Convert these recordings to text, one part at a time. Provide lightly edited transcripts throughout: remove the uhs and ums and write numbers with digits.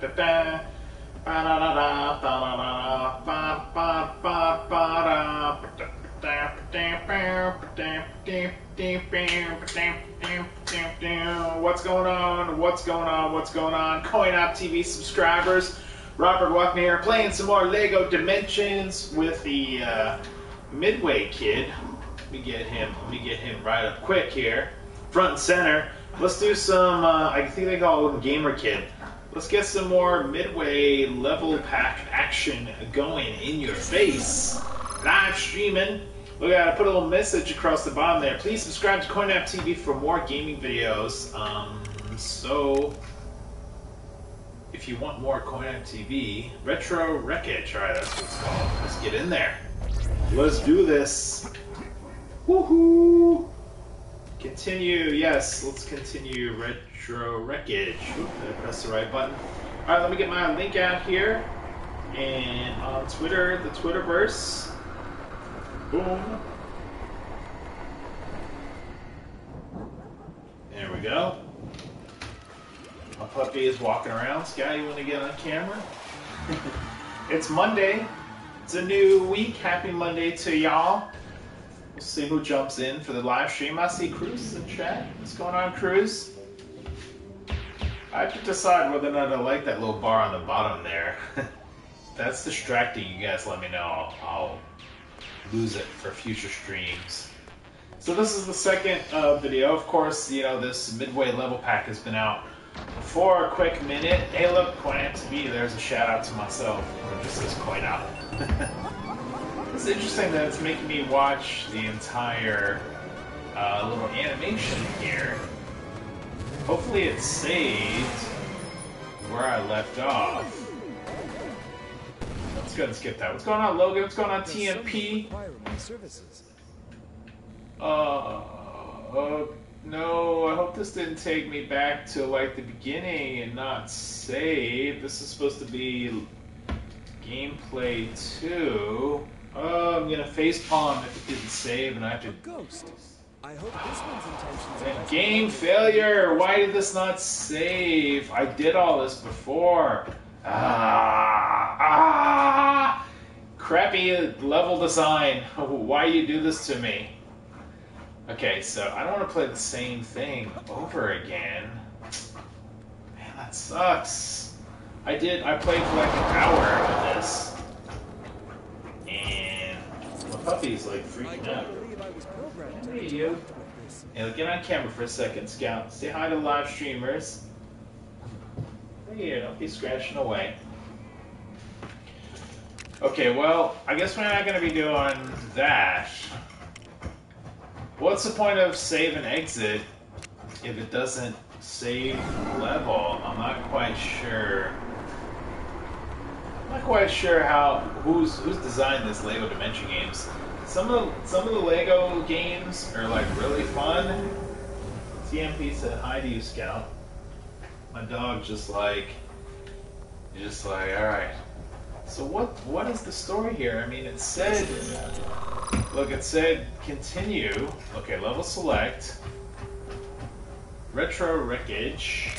What's going on? What's going on? What's going on? CoinOpTV subscribers, Robert Walker here, playing some more Lego Dimensions with the Midway kid. Let me get him right up quick here, front and center. Let's do some. I think they call him Gamer Kid. Let's get some more Midway level pack action going in your face. Live streaming. Look at it, I put a little message across the bottom there. Please subscribe to CoinOpTV for more gaming videos. So, if you want more CoinOpTV, Retro Wreckage, alright, that's what it's called. Let's get in there. Let's do this. Woohoo! Continue, yes, let's continue Retro Wreckage. Oop, did I press the right button? Alright, let me get my link out here. And on Twitter, the Twitterverse. Boom. There we go. My puppy is walking around. Sky, you want to get on camera? It's Monday. It's a new week. Happy Monday to y'all. We'll see who jumps in for the live stream. I see Cruz in chat. What's going on, Cruz? I have to decide whether or not I like that little bar on the bottom there. If that's distracting, you guys let me know. I'll lose it for future streams. So this is the second video. Of course, you know, this Midway level pack has been out for a quick minute. Hey, look, CoinOpTV. There's a shout out to myself. It just says CoinOp. It's interesting that it's making me watch the entire little animation here. Hopefully it's saved where I left off. Let's go and skip that. What's going on, Logan? What's going on, TMP? No, I hope this didn't take me back to like the beginning and not save. This is supposed to be gameplay 2. Oh, I'm gonna facepalm if it didn't save and I have to. Ghost. I hope this one's intentions. Game failure. Why did this not save? I did all this before. Crappy level design. Why you do this to me? Okay, so I don't want to play the same thing over again. Man, that sucks. I played for like an hour of this. And my puppy's like freaking out. Hey, you. Hey, get on camera for a second, Scout. Say hi to live streamers. Here, don't be scratching away. Okay, well, I guess we're not going to be doing that. What's the point of save and exit if it doesn't save level? I'm not quite sure. I'm not quite sure how who's designed this Lego Dimension games. Some of the Lego games are like really fun. TMP said hi to you, Scout. My dog just like, all right. So what is the story here? I mean, it said, look, it said continue. Okay, level select. Retro Wreckage.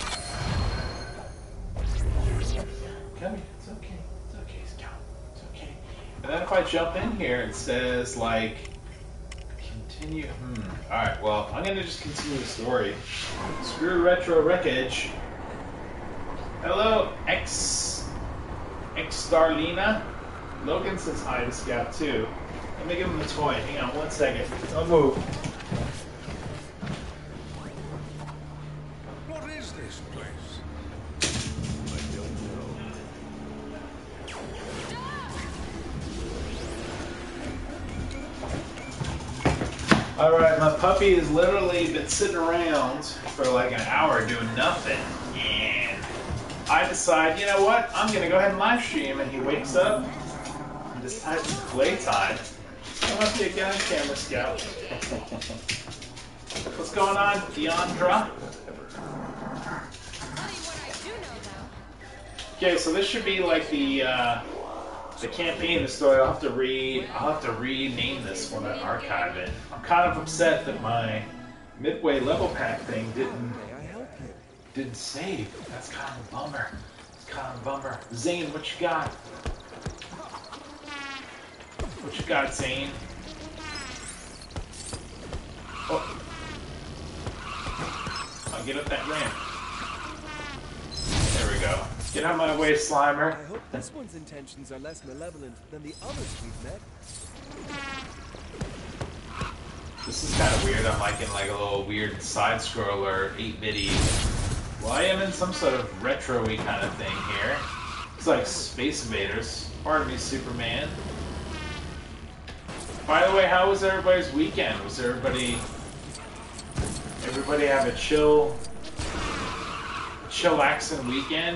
Come here. It's okay, Scout. It's okay. And then if I jump in here, it says like continue. All right. Well, I'm gonna just continue the story. Screw Retro Wreckage. Hello, Starlina. Logan says hi to Scout too. Let me give him a toy. Hang on 1 second. Don't move. What is this place? I don't know. Alright, my puppy has literally been sitting around for like an hour doing nothing. And I decide, you know what? I'm going to go ahead and live stream. And he wakes up and just types in playtime. Come up here, get on camera, Scout. What's going on, Deandra? Okay, so this should be like the campaign, the story. I'll have to rename this when I archive it. I'm kind of upset that my Midway level pack thing didn't save. That's kind of a bummer. It's kind darn bummer. Zane, what you got? What you got, Zane? Oh. I'll get up that ramp. There we go. Get out of my way, Slimer. I hope this one's intentions are less malevolent than the others we've met. This is kind of weird. I'm like in like a little weird side scroller, 8-bitty. Well, I am in some sort of retro-y kind of thing here. It's like Space Invaders. Pardon me, Superman. By the way, how was everybody's weekend? Was everybody have a chillaxing weekend?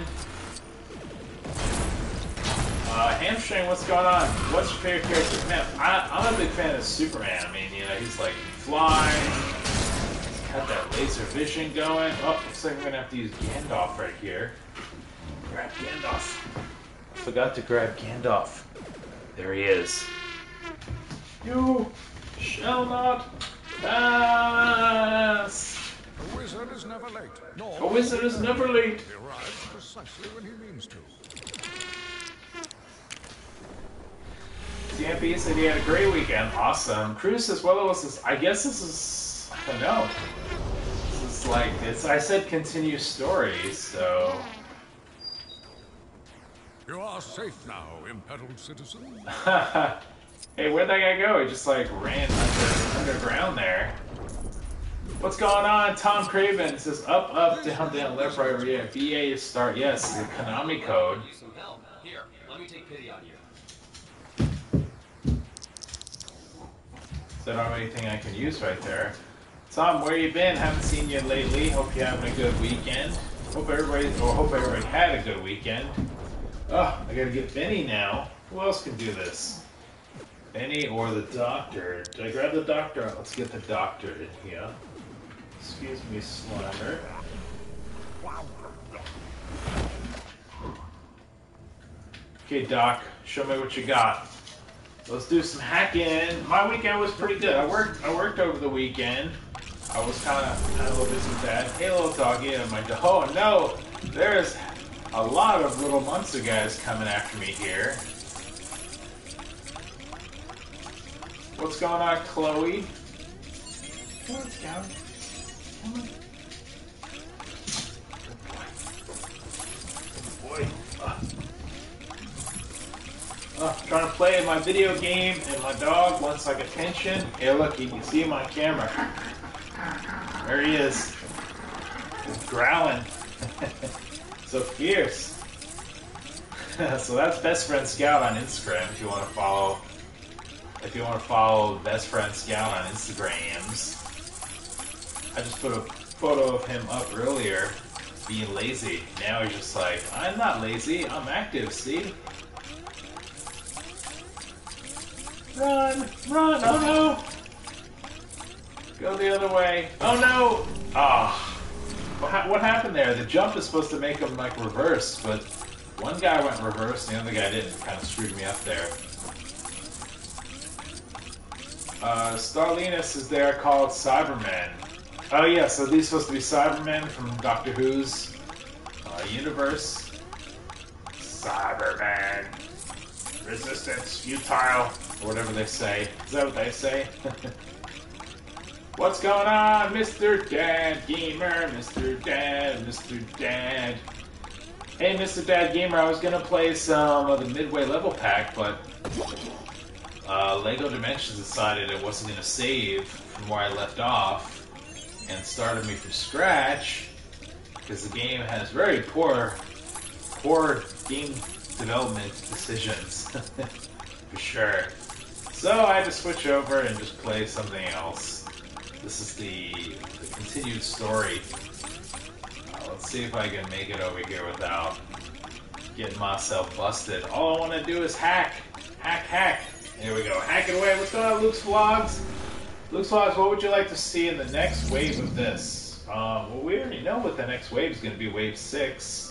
Hamstring, what's going on? What's your favorite character? Man, I'm a big fan of Superman. I mean, you know, he's like flying. He's got that laser vision going. Oh, looks like I'm gonna have to use Gandalf right here. Grab Gandalf. I forgot to grab Gandalf. There he is. You shall not pass. A wizard is never late. No, A wizard is never late. he arrives precisely when he means to. CMP said he had a great weekend. Awesome. Cruz says, well, it was this, I guess this is, I don't know. This is like, I said continue story, so. You are safe now, imperiled citizen. Hey, where'd that guy go? He just like ran underground there. What's going on? Tom Craven says up, up, down, down, left, right, right. BA is start. Yes, the Konami code. Some help. Here, let me take pity on you. So I don't have anything I can use right there. Tom, where you been? Haven't seen you lately. Hope you're having a good weekend. Hope everybody had a good weekend. Oh, I gotta get Benny now. Who else can do this? Benny or the doctor? Did I grab the doctor? Let's get the doctor in here. Excuse me, Slimer. Okay, Doc, show me what you got. Let's do some hacking. My weekend was pretty good. I worked over the weekend. I was kind of a little busy with that. Hey, little doggy, and my dog. Oh no, there's a lot of little monster guys coming after me here. What's going on, Chloe? Come on, Scout. Come on. Good boy. Trying to play my video game, and my dog wants like attention. Hey, look, you can see him on camera. There he is. He's growling. So fierce. So that's Best Friend Scout on Instagram if you want to follow. If you want to follow Best Friend Scout on Instagrams. I just put a photo of him up earlier being lazy. Now he's just like, I'm not lazy, I'm active, see? Run! Run! Oh no! Go the other way. Oh no! Ah. What happened there? The jump is supposed to make him like reverse, but one guy went reverse and the other guy didn't. Kind of screwed me up there. Starlinus is there called Cybermen. Oh yeah, so these supposed to be Cybermen from Doctor Who's universe. Cybermen. Resistance, futile, or whatever they say. Is that what they say? What's going on, Mr. Dad Gamer? Mr. Dad, Mr. Dad. Hey, Mr. Dad Gamer, I was gonna play some of the Midway level pack, but Lego Dimensions decided it wasn't gonna save from where I left off and started me from scratch because the game has very poor game development decisions, for sure. So I had to switch over and just play something else. This is the continued story. Let's see if I can make it over here without getting myself busted. All I want to do is hack. Hack, hack. There we go. Hack it away. What's going on, Luke's Vlogs? Luke's Vlogs, what would you like to see in the next wave of this? Well, we already know what the next wave is going to be, wave 6.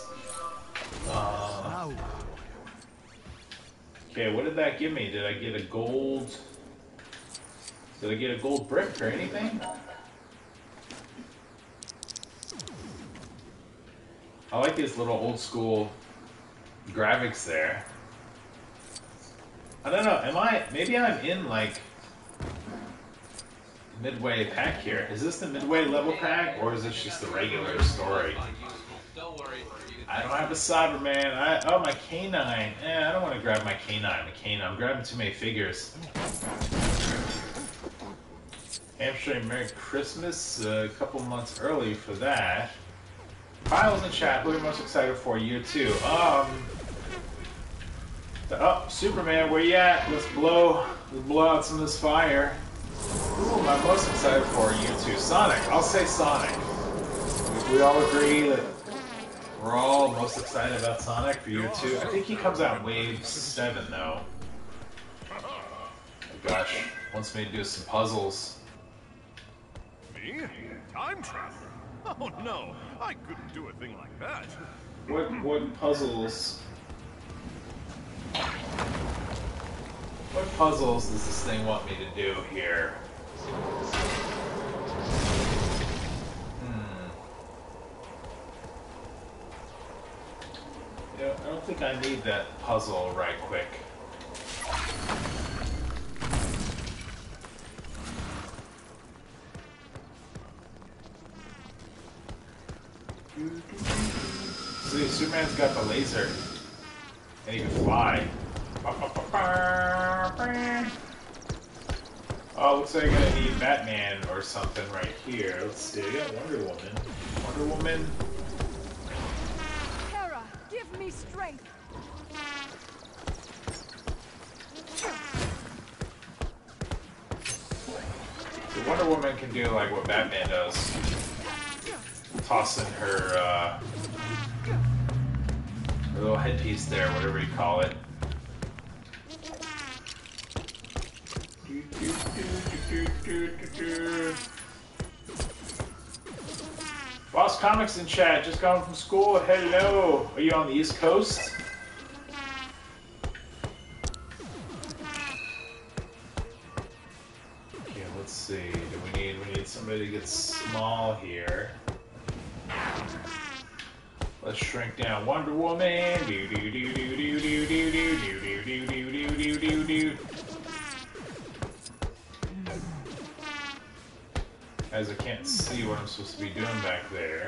Okay, what did that give me? Did I get a gold... Did I get a gold brick or anything? I like these little old school graphics there. I don't know. Maybe I'm in like midway pack here. Is this the midway level pack, or is this just the regular story? Don't worry. I don't have a Cyberman. Oh, my canine. I don't want to grab my canine. I'm grabbing too many figures. Hamstring Merry Christmas. A couple months early for that. Kyle's in chat. Who are you most excited for? Year 2. Superman, where you at? Let's blow out some of this fire. Who am I most excited for year 2? Sonic. I'll say Sonic. We all agree that we're all most excited about Sonic for year 2. I think he comes out in wave 7 though. Oh gosh, wants me to do some puzzles. Me? Time travel? Oh no, I couldn't do a thing like that. What puzzles? What puzzles does this thing want me to do here? You know, I don't think I need that puzzle right quick. See, Superman's got the laser. And he can fly. Oh, looks like I'm gonna need Batman or something right here. Let's see, I got Wonder Woman. Wonder Woman. Terra, give me strength. The Wonder Woman can do like what Batman does. Tossing her little headpiece there, whatever you call it. Boss Comics in chat, just got home from school. Hello. Are you on the East Coast? Okay, let's see. We need somebody to get small here. Let's shrink down Wonder Woman. Do do do do do do do do do do do do do do. As I can't see what I'm supposed to be doing back there.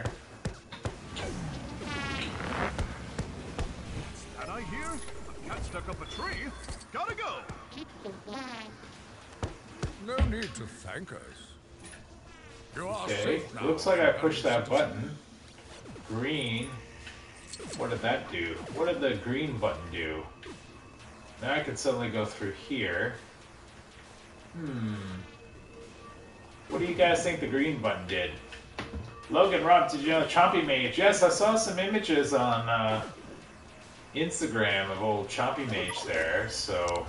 That I hear? A cat stuck up a tree? Gotta go! No need to thank us. You are Okay, safe now. looks like I pushed that button. Green. What did that do? What did the green button do? Now I can suddenly go through here. What do you guys think the green button did? Logan, Rob, did you know Chompy Mage? Yes, I saw some images on Instagram of old Chompy Mage there, so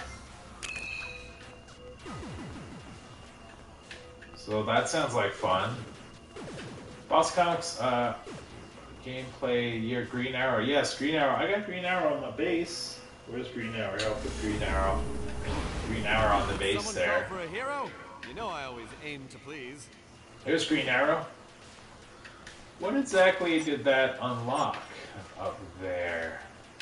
that sounds like fun. Boss Comics, gameplay year Green Arrow. Yes, Green Arrow. I got Green Arrow on my base. Where's Green Arrow? I'll put Green Arrow. Green Arrow on the base Someone there. call for a hero? You know I always aim to please. There's Green Arrow. What exactly did that unlock up there?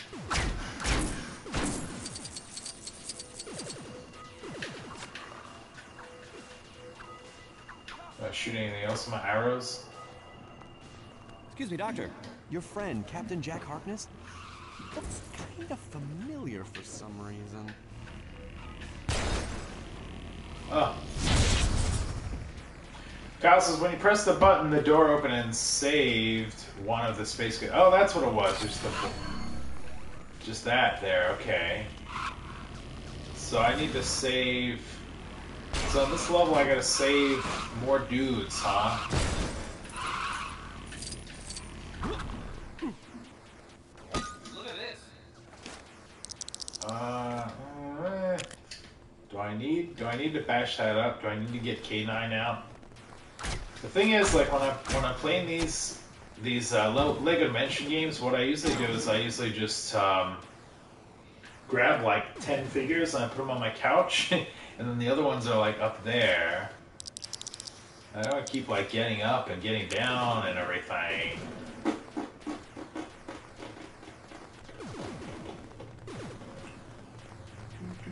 Did I shoot anything else with my arrows? Excuse me, Doctor. Your friend, Captain Jack Harkness? Looks kind of familiar for some reason. Oh. Kyle says, when you press the button, the door opened and saved one of the space... Oh, that's what it was. Just that there. Okay. So I need to save... So on this level, I gotta save more dudes, huh? Look at this. Do I need to bash that up? Do I need to get K9 out? The thing is, like when I'm playing these Lego Dimension games, what I usually do is I usually just grab like 10 figures and I put them on my couch, and then the other ones are like up there. I don't keep like getting up and getting down and everything.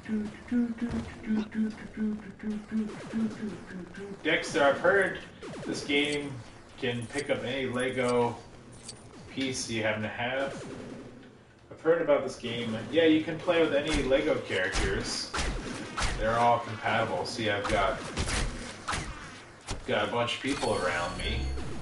Dexter, I've heard this game can pick up any Lego piece you happen to have. I've heard about this game. Yeah, you can play with any Lego characters. They're all compatible. See, I've got a bunch of people around me.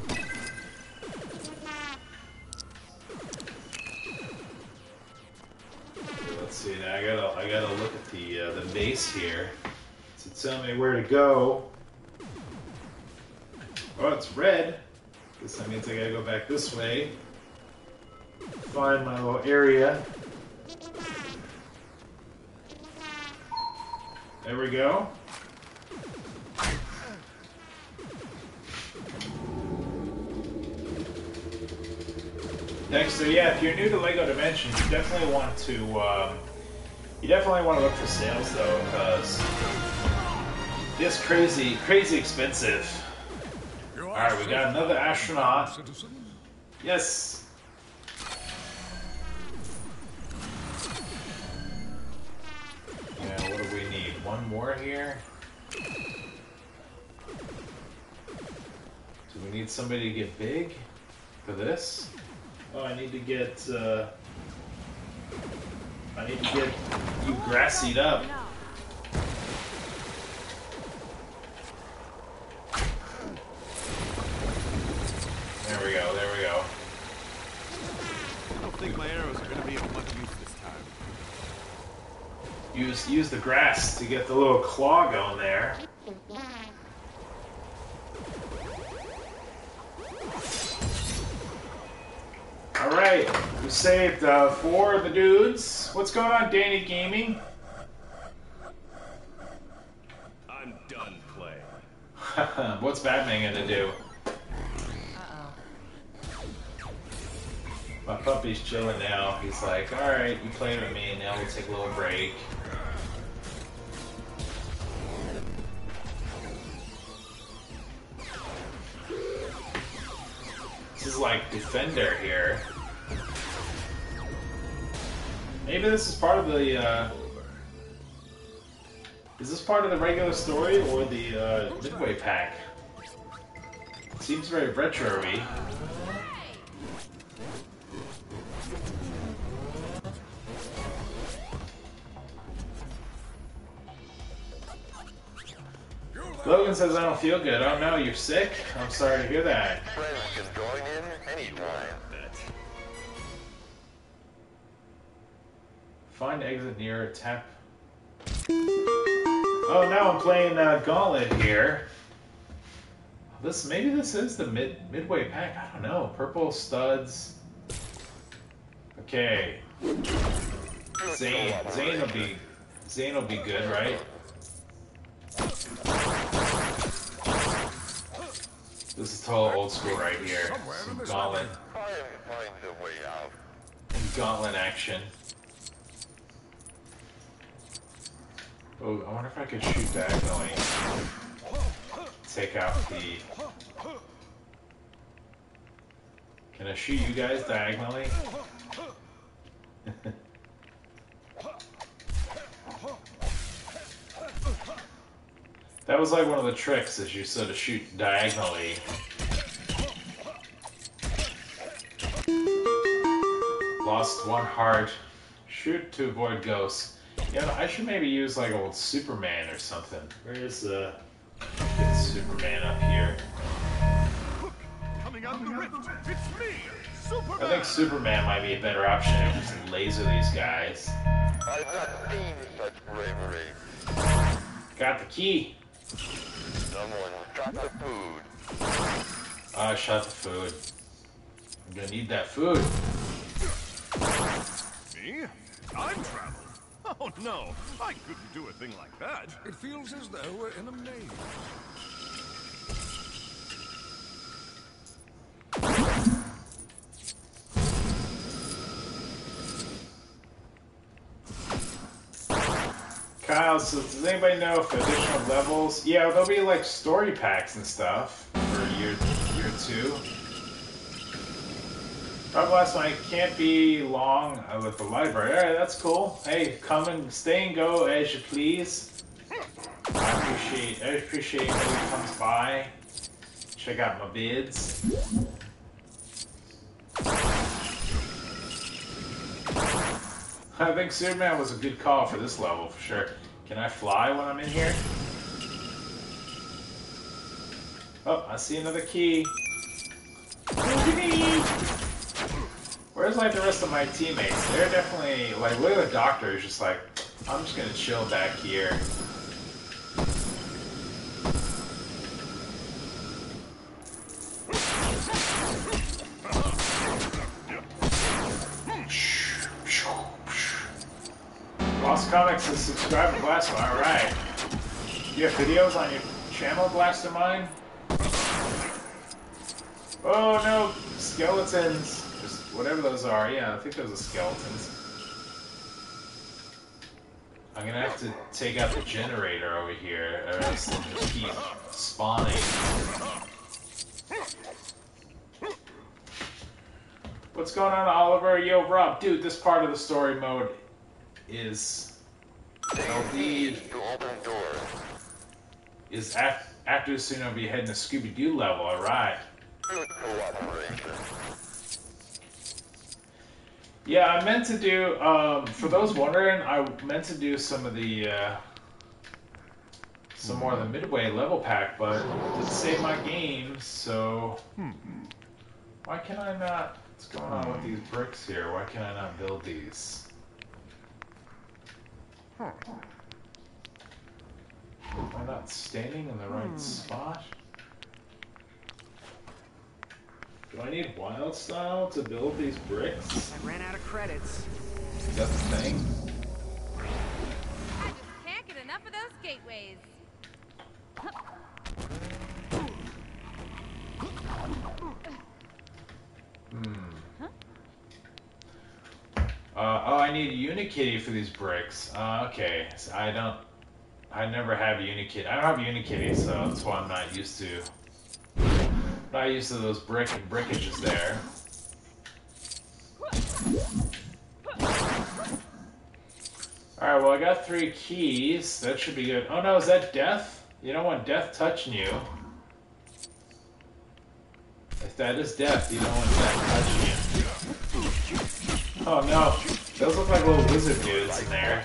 Let's see. Now I gotta look at the base here to tell me where to go. Oh, it's red. Guess that means I gotta go back this way. Find my little area. There we go. Next, so yeah, if you're new to LEGO Dimensions, you definitely want to look for sales though, because it's crazy expensive. All right, we got another astronaut. Yes. Yeah, what do we need? One more here. Do we need somebody to get big for this? Oh, I need to get you grassied up. There we go. I don't think my arrows are going to be of much use this time. Use the grass to get the little claw going there. Alright, we saved 4 of the dudes. What's going on, Danny Gaming? I'm done playing. What's Batman gonna do? My puppy's chilling now. He's like, alright, you played with me, now we'll take a little break. This is like Defender here. Maybe this is part of the, is this part of the regular story or the, Midway pack? It seems very retro-y. Logan says I don't feel good. Oh no, you're sick? I'm sorry to hear that. Friends can join in anytime. Find exit near tap. Oh, now I'm playing Gauntlet here. Maybe this is the midway pack. I don't know. Purple studs. Okay. Zane will be good, right? This is total old school right here. Some Gauntlet. Find the way out. Gauntlet action. Oh, I wonder if I could shoot diagonally. Take out the... Can I shoot you guys diagonally? That was like one of the tricks, is you sort of shoot diagonally. Lost 1 heart. Shoot to avoid ghosts. Yeah, I should maybe use like old Superman or something. Where's get Superman up here? Look, coming out the rift. It's me, Superman. I think Superman might be a better option than just laser these guys. I've not seen such bravery. Got the key. Someone shot the food. Oh, I shot the food. I'm gonna need that food. Me? Time travel? Oh no, I couldn't do a thing like that. It feels as though we're in a maze. Kyle, so does anybody know if additional levels? Yeah, there'll be like story packs and stuff for year 2. Rob last night can't be long with the library. Alright, that's cool. Hey, come and stay and go as you please. I appreciate when he comes by. Check out my vids. I think Superman was a good call for this level for sure. Can I fly when I'm in here? Oh, I see another key. Where's like the rest of my teammates? They're definitely like, look at the doctor is just like, I'm just gonna chill back here. Lost Comics is subscribed to Blastermind. Alright. You have videos on your channel, Blastermind? Oh no, skeletons. Just whatever those are. Yeah, I think those are skeletons. I'm gonna have to take out the generator over here, or else they'll just keep spawning. What's going on, Oliver? Yo, Rob, dude, this part of the story mode is LD is after soon I'll be heading to Scooby-Doo level. Alright. Yeah, I meant to do, for those wondering, I meant to do some of the, some more of the midway level pack, but it didn't save my game, so why can I not, what's going on with these bricks here? Why can I not build these? Am I not standing in the right spot? Do I need wild style to build these bricks? I ran out of credits. Is that the thing? I just can't get enough of those gateways. Oh, I need Unikitty for these bricks. Okay, so I never have Unikitty. I don't have Unikitty, so that's why I'm not used to. Not used to those brickages there. Alright, well I got 3 keys. That should be good. Oh no, is that death? You don't want death touching you. If that is death, you don't want death touching you. Oh no, those look like little wizard dudes in there.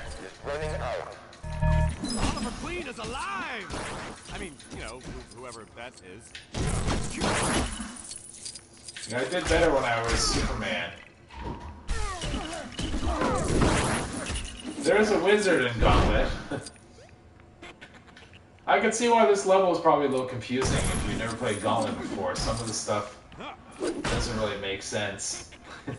Oliver Queen is alive! I mean, you know, whoever that is. I did better when I was Superman. There's a wizard in Gauntlet. I can see why this level is probably a little confusing if you've never played Gauntlet before. Some of the stuff doesn't really make sense.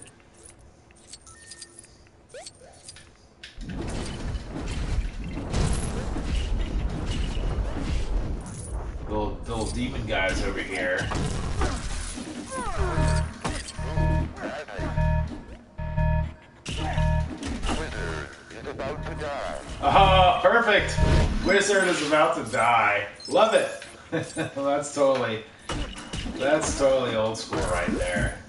Little demon guys over here. Wizard is about to die. Oh, perfect! Wizard is about to die. Love it! That's totally old school right there.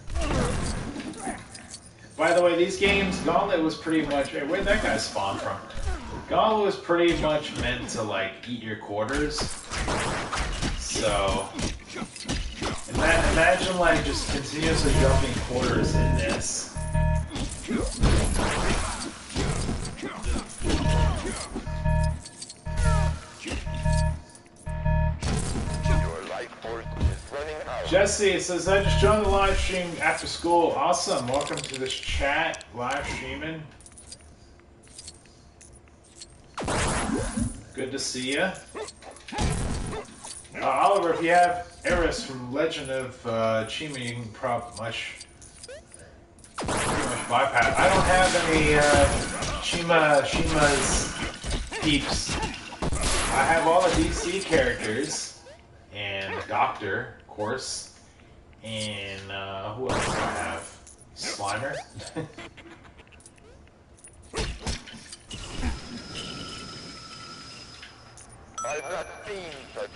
By the way, these games, Gauntlet was pretty much... Hey, where'd that guy spawn from? Gauntlet was pretty much meant to, like, eat your quarters. So... Imagine, like, just continuously jumping quarters in this. Jesse says, I just joined the live stream after school. Awesome. Welcome to this chat. Live streaming. Good to see you. Oliver, if you have Eris from Legend of Chima, you can pretty much bypass. I don't have any Shima's peeps. I have all the DC characters and the Doctor, of course, and who else do I have? Slimer. I've not seen such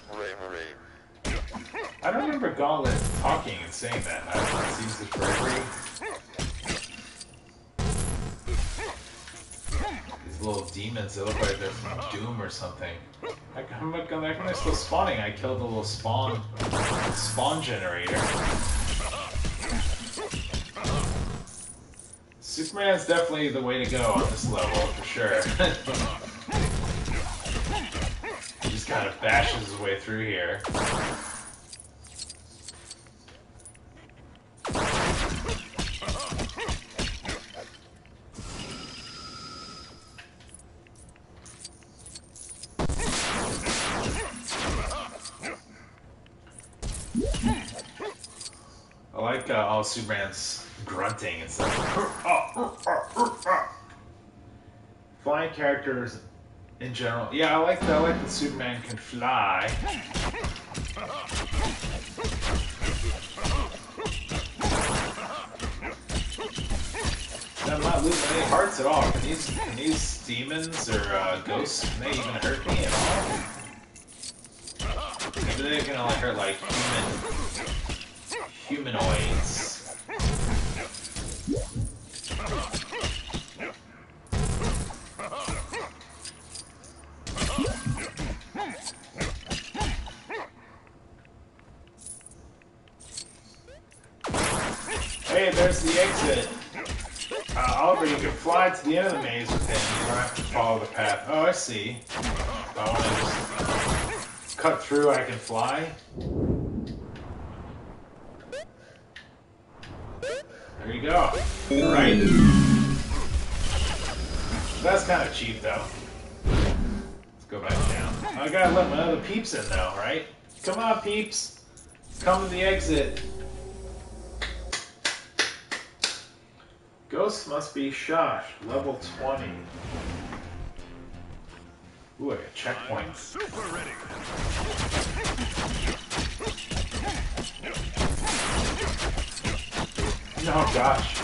bravery. I don't remember Gauntlet talking and saying that. I've not seen such bravery. little demons. They look like they're from Doom or something. How come they're still spawning? I killed the little spawn generator. Superman's definitely the way to go on this level, for sure. He just kind of bashes his way through here. I like all Superman's grunting and stuff. Flying characters in general. Yeah, I like that Superman can fly. I'm not losing any hearts at all. Can these demons or ghosts, can they even hurt me at all? Maybe they're gonna like hurt like humanoids. Hey, there's the exit. Oliver, you can fly to the end of the maze with him. You don't have to follow the path. Oh, I see. If I want to just cut through, I can fly. There you go. Right. That's kind of cheap, though. Let's go back down. I gotta let my other peeps in, though, right? Come on, peeps. Come to the exit. Ghost must be shot. Level 20. Ooh, I got checkpoints. Super ready. Oh gosh.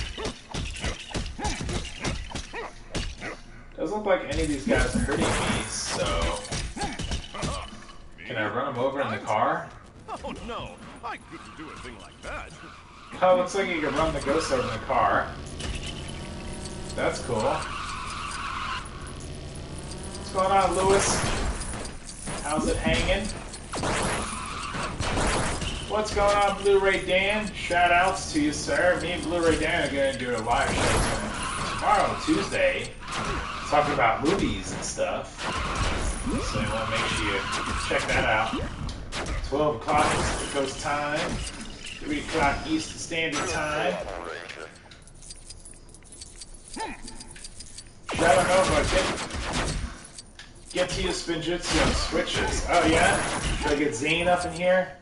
Doesn't look like any of these guys are hurting me, so... Can I run them over in the car? Oh no, I couldn't do a thing like that. Oh, looks like you can run the ghost over in the car. That's cool. What's going on, Lewis? How's it hanging? What's going on, Blu-ray Dan? Shout outs to you, sir. Me and Blu-ray Dan are going to do a live show tomorrow, Tuesday, talking about movies and stuff. So you want to make sure you check that out. 12 o'clock East Coast time, 3 o'clock Eastern Standard Time. Shout out over, get to your Spinjitzu and switches. Oh yeah? Should I get Zane up in here?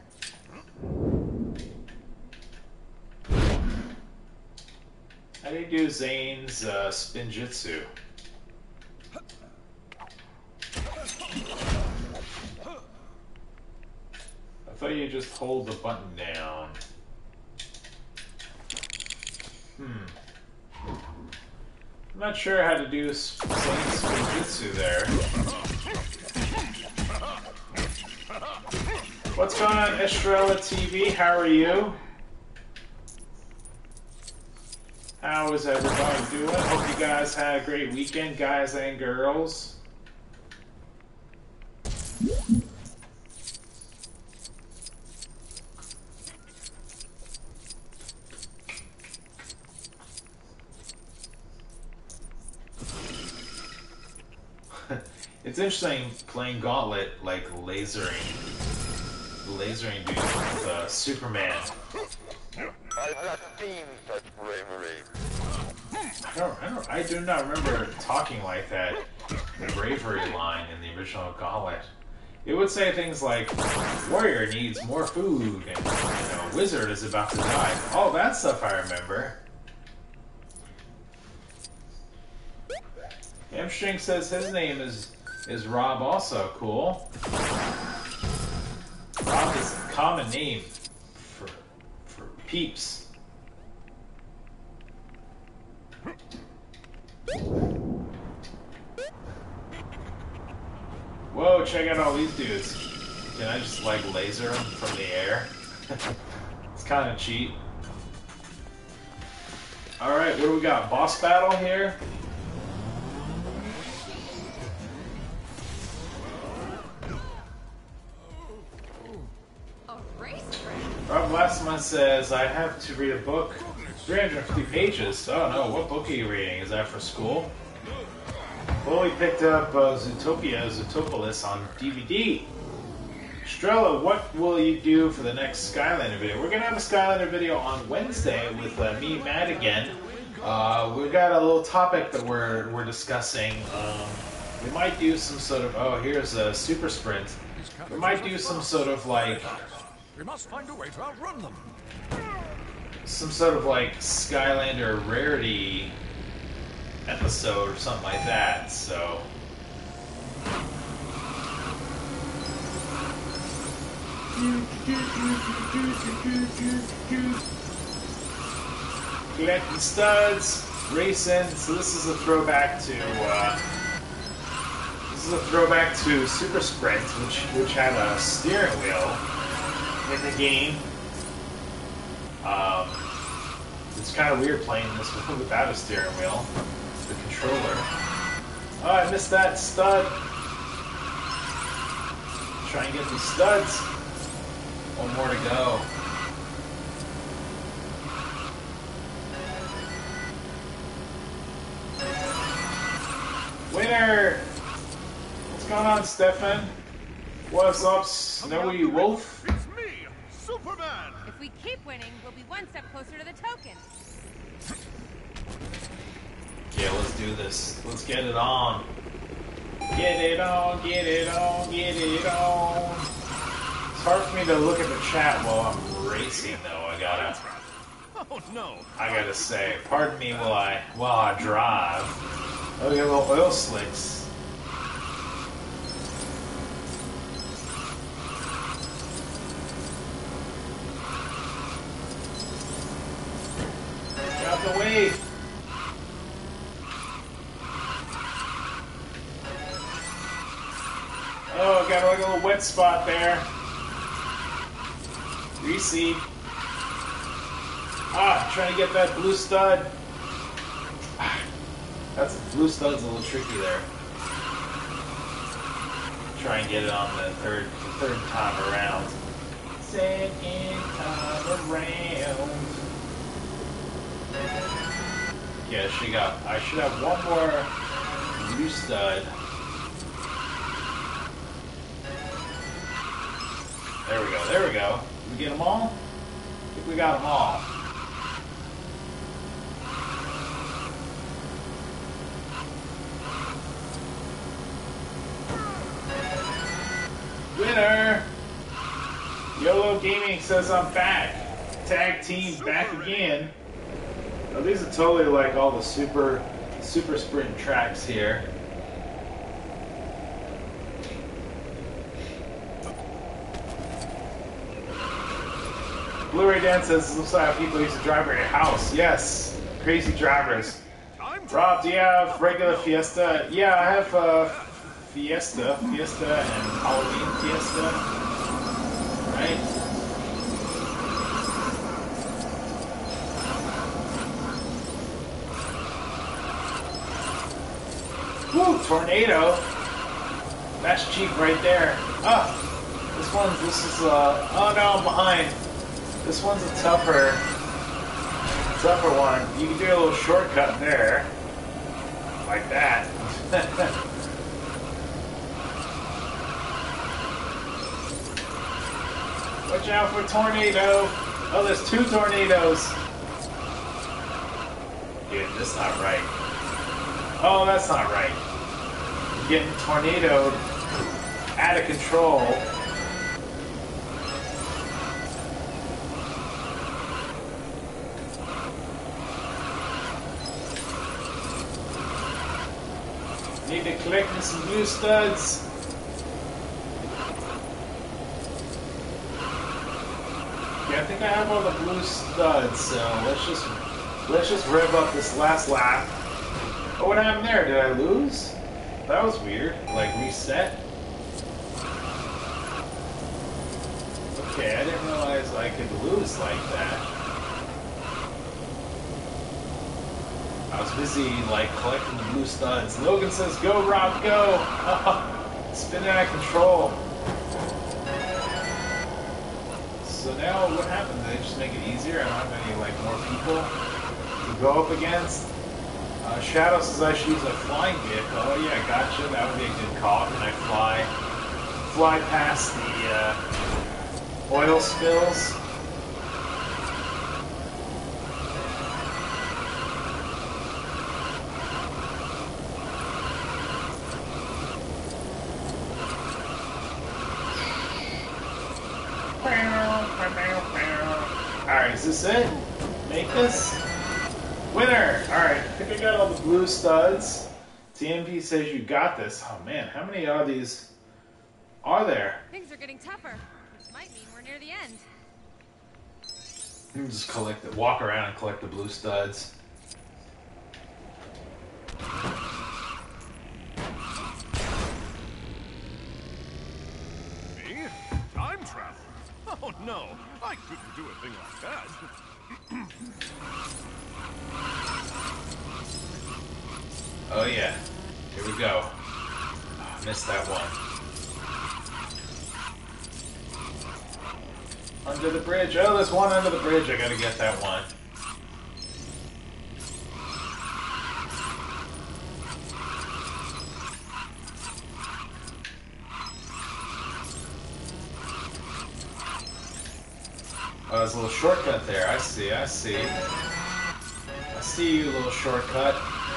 How do you do Zane's Spinjitzu? I thought you just hold the button down. I'm not sure how to do Zane's Spinjitzu there. What's going on, Estrella TV? How are you? How is everybody doing? Hope you guys had a great weekend, guys and girls. It's interesting playing Gauntlet, like lasering dudes with Superman. I've not seen such bravery. I do not remember talking like that. The bravery line in the original Gauntlet. It would say things like, "Warrior needs more food," and "Wizard is about to die." All that stuff I remember. Hamstring says his name is Rob, also cool. Rob is a common name for peeps. Whoa, check out all these dudes. Can I just like laser them from the air? It's kind of cheap. Alright, what do we got? Boss battle here? Someone says, I have to read a book. 350 pages. Oh no, what book are you reading? Is that for school? Well, we picked up Zootopolis on DVD. Strella, what will you do for the next Skylander video? We're going to have a Skylander video on Wednesday with me, Matt, again. We've got a little topic that we're discussing. We might do some sort of... Oh, here's a super sprint. We might do some sort of like... We must find a way to outrun them. Some sort of like Skylander rarity episode or something like that, so... Collecting studs, racing. So this is a throwback to Super Sprint, which had a steering wheel in the game. It's kind of weird playing this without a steering wheel, the controller. Oh, I missed that stud. Try and get these studs. One more to go. Winner! What's going on, Stefan? What's up, Snowy Wolf? It's me, Superman. If we keep winning, we'll be one step closer to the token. Yeah, let's do this. Let's get it on. Get it on, get it on, get it on. It's hard for me to look at the chat while I'm racing, though. I gotta say, pardon me while I drive. Oh, we got little oil slicks. Get out the way. Oh, got like a little wet spot there. Greasy. Ah, trying to get that blue stud. That's blue stud's a little tricky there. Try and get it on the third time around. Second time around. Yeah, I should have one more blue stud. There we go, there we go. Did we get them all? I think we got them all. Winner! YOLO Gaming says I'm back. Tag team back again. Oh, these are totally like all the super sprint tracks here. Blu-ray Dan says, looks like how people used to drive around your house. Yes, crazy drivers. Rob, do you have regular Fiesta? Yeah, I have Fiesta and Halloween Fiesta. Right? Woo, tornado. That's cheap right there. Ah, this is oh no, I'm behind. This one's a tougher one. You can do a little shortcut there. Like that. Watch out for tornado. Oh, there's two tornadoes. Dude, that's not right. Oh, that's not right. You're getting tornadoed out of control. Need to collect me some blue studs. Yeah, I think I have all the blue studs, so let's just rev up this last lap. Oh, what happened there? Did I lose? That was weird. Like reset? Okay, I didn't realize I could lose like that. I was busy, like, collecting the blue studs. Logan says, go, Rob, go! Spinning out of control. So, So now what happens? They just make it easier. I don't have any like more people to go up against. Shadow says I should use a flying vehicle. Oh yeah, gotcha. That would be a good call. Can I fly past the oil spills? Alright, is this it? Make this? Winner! Alright, I think I got all the blue studs. TMP says you got this. Oh man, how many of these are there? Things are getting tougher, which might mean we're near the end. You can just walk around and collect the blue studs. Me? Time travel? Oh no, I couldn't do a thing like that. Oh yeah, here we go. Oh, I missed that one. Under the bridge. Oh, there's one under the bridge. I gotta get that one. Oh, there's a little shortcut there. I see. I see you, little shortcut.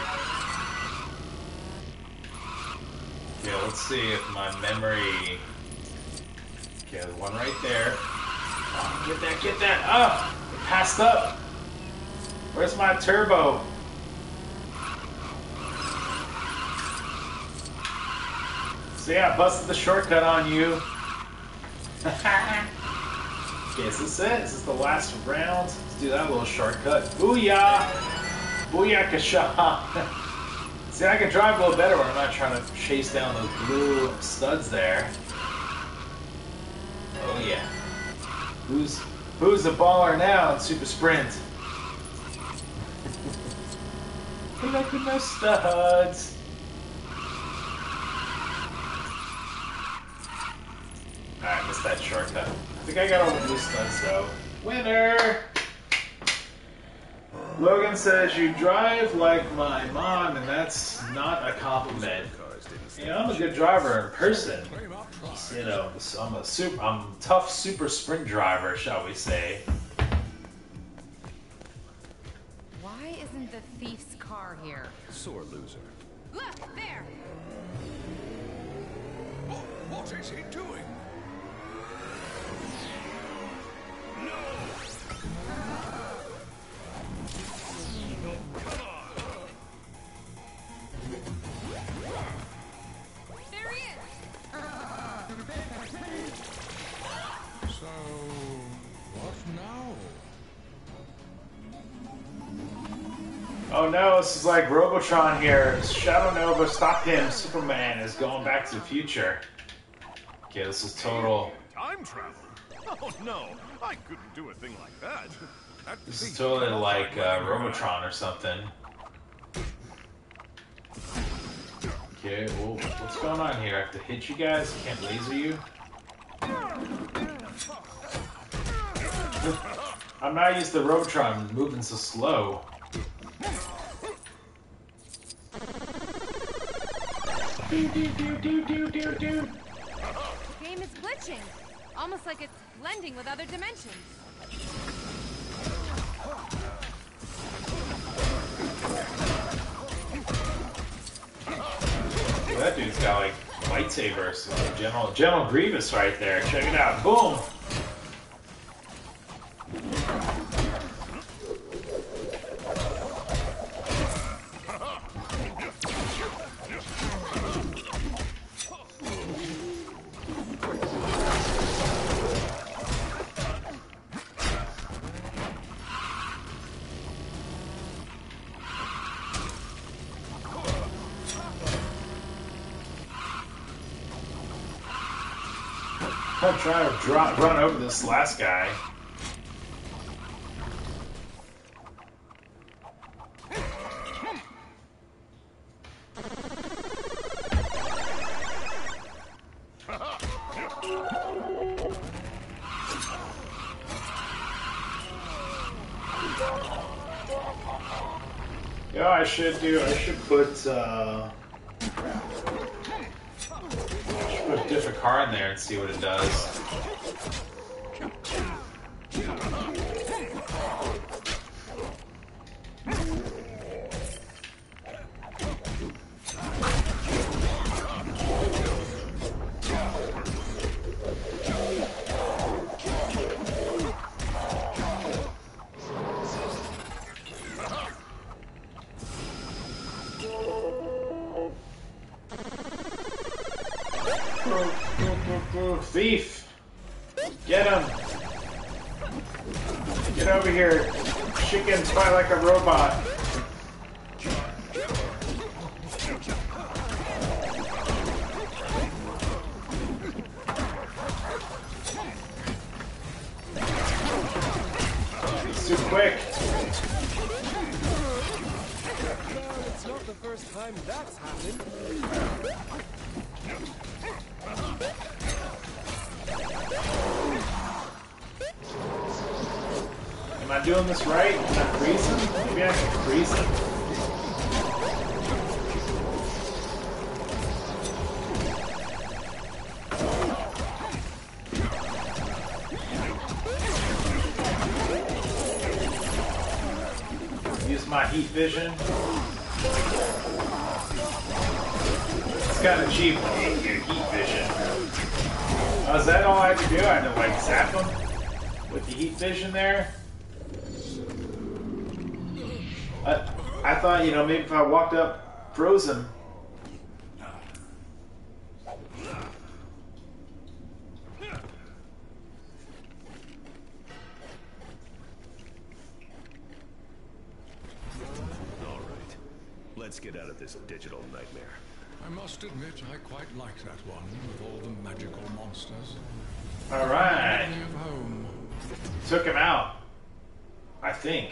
Yeah, let's see if my memory... Okay, the one right there. Oh, get that! Oh! It passed up! Where's my turbo? See, I busted the shortcut on you. Okay, is this it? Is this the last round? Let's do that little shortcut. Booyah! Booyakasha! See, I can drive a little better when I'm not trying to chase down those blue studs there. Oh yeah. Who's the baller now in Super Sprint? Hey, look at those studs. Alright, missed that shortcut. I think I got all the blue studs though. Winner! Logan says you drive like my mom, and that's not a compliment. You know, I'm a good driver in person. Just, you know, I'm a tough super sprint driver, shall we say. Why isn't the thief's car here? Sore loser. Look, there! What is he doing? There he is! So, what now? Oh no, this is like Robotron here. Shadow Nova, stop him. Superman is going back to the future. Okay, this is total. Time travel? Oh no, I couldn't do a thing like that. This is totally like Robotron or something. Okay, well, what's going on here? I have to hit you guys? Can't laser you? I'm not used to Robotron moving so slow. The game is glitching. Almost like it's blending with other dimensions. Well, that dude's got like lightsabers. General Grievous right there. Check it out. Boom! I'm trying to run over this last guy. I should do? I should put a different car in there and see what it does. Thief! Get him! Get over here! Chicken, fight like a robot! It's too quick! Well, it's not the first time that's happened. Am I doing this right? Am I freezing? Maybe I can freeze him. Use my heat vision. It's kind of cheap when you get heat vision. Oh, is that all I had to do? I had to like zap him with the heat vision there? I thought, you know, maybe if I walked up, froze him. All right. Let's get out of this digital nightmare. I must admit, I quite like that one with all the magical monsters. All right. Plenty of home. Took him out. I think.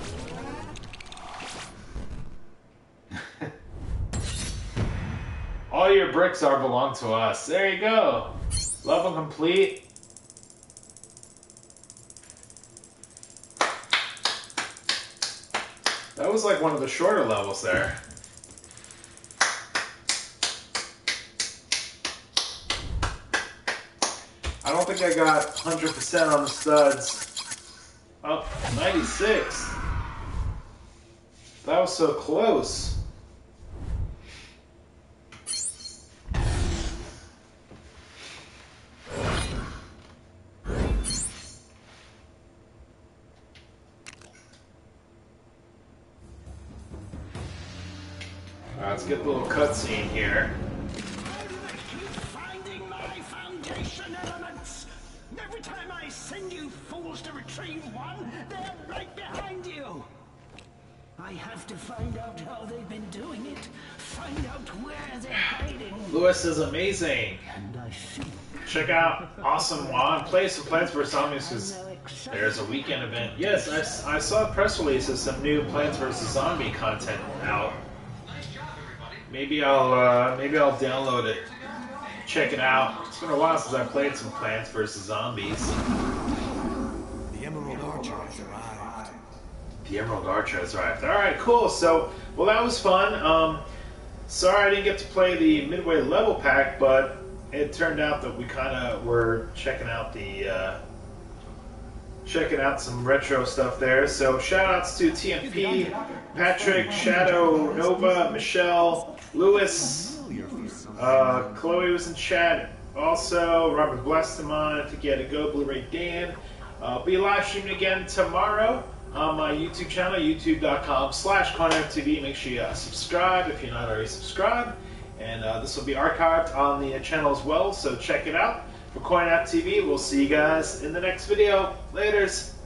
All your bricks are belong to us. There you go. Level complete. That was like one of the shorter levels there. I don't think I got 100% on the studs. Oh, 96. That was so close. Let's get the little cutscene here. Finding my foundation elements. Every time I send you fools to retrieve one, they're right behind you. I have to find out how they've been doing it. Find out where they're hiding. Lewis is amazing. And I think Check out Awesome Wand. Play some Plants vs. Zombies because there's a weekend event. Yes, I saw a press release of some new Plants vs. Zombie content out. Maybe I'll download it, check it out. It's been a while since I played some Plants vs. Zombies. The Emerald Archer has arrived. The Emerald Archer has arrived. All right, cool. So, well, that was fun. Sorry I didn't get to play the Midway level pack, but it turned out that we kind of were checking out some retro stuff there. So, shout outs to TMP, Patrick, Shadow, Nova, Michelle, Lewis, Chloe was in chat. Also, Robert Blestamon, I think you had to go, Blu-ray Dan. Be live streaming again tomorrow on my YouTube channel, youtube.com/CoinOpTV. Make sure you subscribe if you're not already subscribed. And this will be archived on the channel as well, so check it out. For CoinOpTV, we'll see you guys in the next video. Laters.